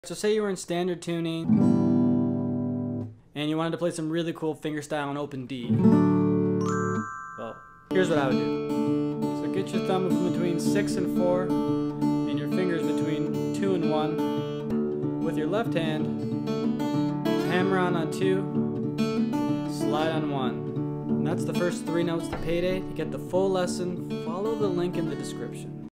So say you were in standard tuning and you wanted to play some really cool fingerstyle on open D. Well, here's what I would do. So get your thumb between 6 and 4 and your fingers between 2 and 1. With your left hand, hammer on 2, slide on 1. And that's the first 3 notes to payday. To get the full lesson, follow the link in the description.